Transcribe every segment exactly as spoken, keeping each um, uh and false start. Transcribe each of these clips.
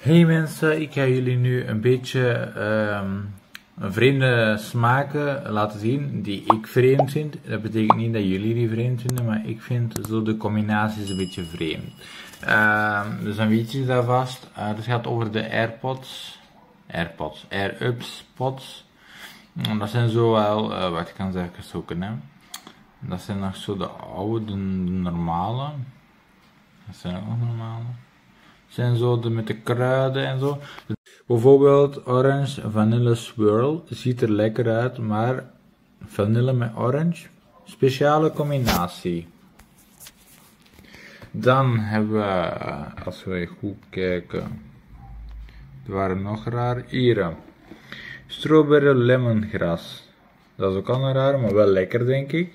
Hey mensen, ik ga jullie nu een beetje um, vreemde smaken laten zien die ik vreemd vind. Dat betekent niet dat jullie die vreemd vinden, maar ik vind zo de combinaties een beetje vreemd. Uh, dus dan weet je dat vast. Uh, het gaat over de AirPods. AirPods, AirUps pods. Dat zijn zo wel, uh, wat ik kan zeggen zoeken hè. Dat zijn nog zo de oude, de normale. Dat zijn ook nog normale. Zijn zo de met de kruiden en zo. Bijvoorbeeld Orange Vanille Swirl. Ziet er lekker uit, maar vanille met orange. Speciale combinatie. Dan hebben we, als we goed kijken, er waren nog raar. Hier. Strawberry Lemongrass. Dat is ook al een raar, maar wel lekker denk ik.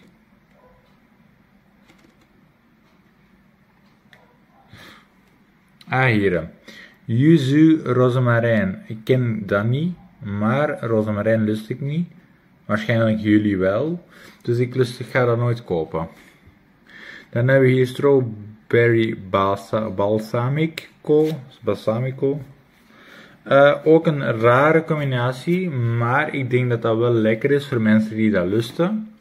Ah, hier. Yuzu rozemarijn. Ik ken dat niet, maar rozemarijn lust ik niet. Waarschijnlijk jullie wel. Dus ik, lust, ik ga dat nooit kopen. Dan hebben we hier strawberry balsa, balsamico. balsamico. Uh, ook een rare combinatie, maar ik denk dat dat wel lekker is voor mensen die dat lusten.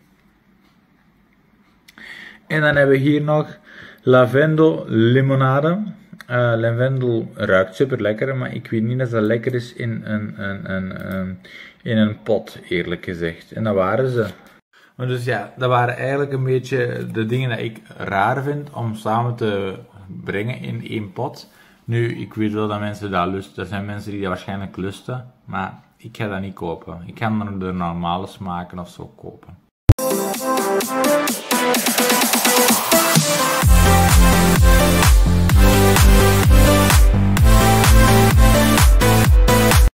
En dan hebben we hier nog lavendel limonade. Uh, lavendel ruikt super lekker, maar ik weet niet of dat lekker is in een, een, een, een, in een pot, eerlijk gezegd. En dat waren ze. Maar dus ja, dat waren eigenlijk een beetje de dingen die ik raar vind om samen te brengen in één pot. Nu, ik weet wel dat mensen dat lusten. Er zijn mensen die dat waarschijnlijk lusten, maar ik ga dat niet kopen. Ik ga dan de normale smaken of zo kopen.